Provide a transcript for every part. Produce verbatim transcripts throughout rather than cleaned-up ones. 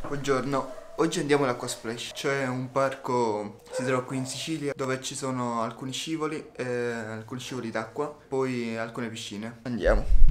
Buongiorno, oggi andiamo all'Acqua Splash. C'è un parco, si trova qui in Sicilia, dove ci sono alcuni scivoli, eh, alcuni scivoli d'acqua, poi alcune piscine. Andiamo.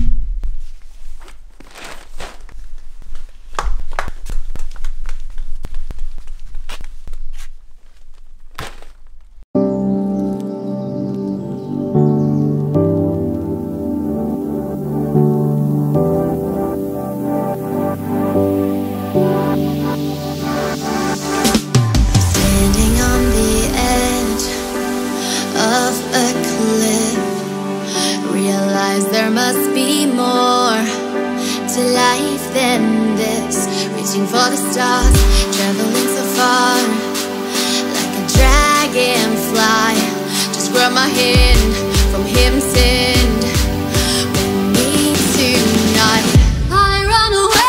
There must be more to life than this. Reaching for the stars, traveling so far, like a dragonfly. Just grab my hand from him, send with me tonight. I run away.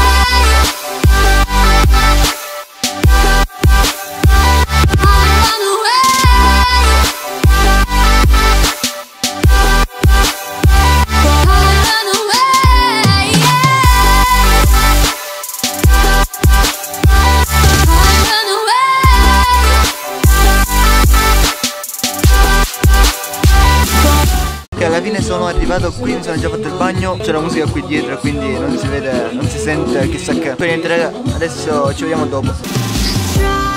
Alla fine sono arrivato qui, mi sono già fatto il bagno, c'è la musica qui dietro quindi non si vede, non si sente chissà che. Per niente raga, adesso ci vediamo dopo.